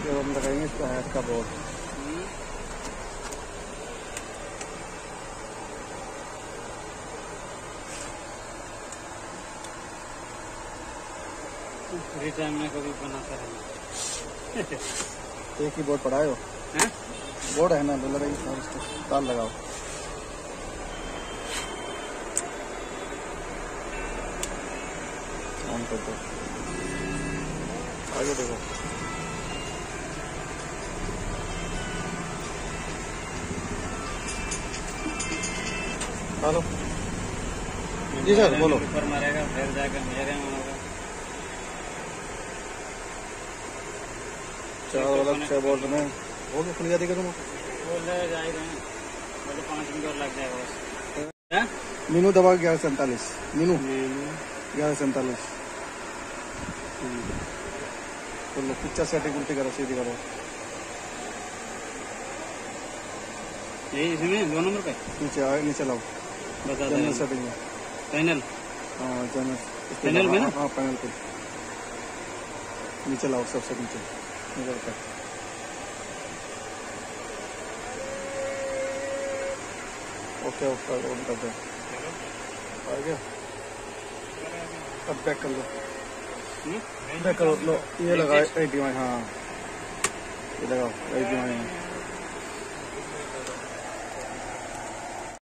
जब हम लगाएंगे इसका हैश का बोर्ड। फ्री टाइम में कभी बनाता रहना। एक ही बोर्ड पड़ा है वो, बोर्ड है ना, तो लगाइए तार लगाओ। ऑन कर दो, आगे देखो। हेलो जी सर, बोलो। ऊपर मारेगा फिर जाकर मेरे में होगा। चार अलग 6 बोर्ड में हो गया, खुल गया दिखा तुम। बोल रहे जाएगा, बोले 5 मिनट और लग जाएगा बस। मीनू दबा 1147, मीनू 1147। तो लो पिक्चर सेटिंग उल्टी करो, सीधी करो। यही इसमें 2 नंबर पे नीचे लाओ, बता जनरल सेटिंग में। पैनल, हाँ जनरल पैनल में ना, हाँ पैनल पे नीचे लाओ, सबसे नीचे निकल कर। ओके उसका ऑन कर दो, आ गया। अब बैक कर लो, बैक करो। लो ये लगाओ HDMI, हाँ ये लगाओ HDMI।